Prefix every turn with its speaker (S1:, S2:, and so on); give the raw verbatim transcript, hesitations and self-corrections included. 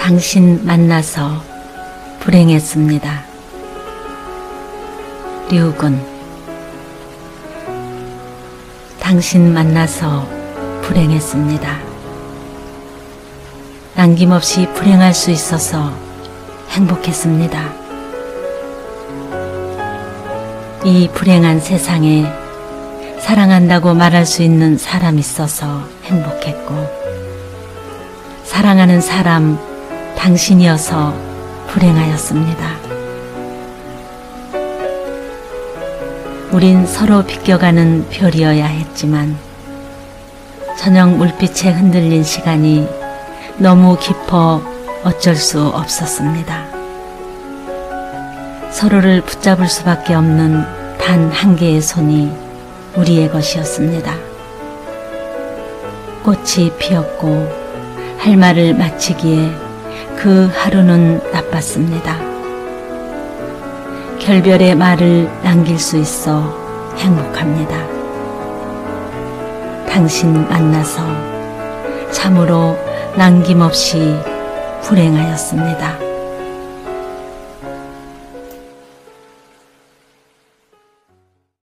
S1: 당신 만나서 불행했습니다. 류군. 당신 만나서 불행했습니다. 남김없이 불행할 수 있어서 행복했습니다. 이 불행한 세상에 사랑한다고 말할 수 있는 사람이 있어서 행복했고, 사랑하는 사람 당신이어서 불행하였습니다. 우린 서로 비껴가는 별이어야 했지만 저녁 물빛에 흔들린 시간이 너무 깊어 어쩔 수 없었습니다. 서로를 붙잡을 수밖에 없는 단 한 개의 손이 우리의 것이었습니다. 꽃이 피었고 할 말을 마치기에 그 하루는 나빴습니다. 결별의 말을 남길 수 있어 행복합니다. 당신 만나서 참으로 남김없이 불행하였습니다.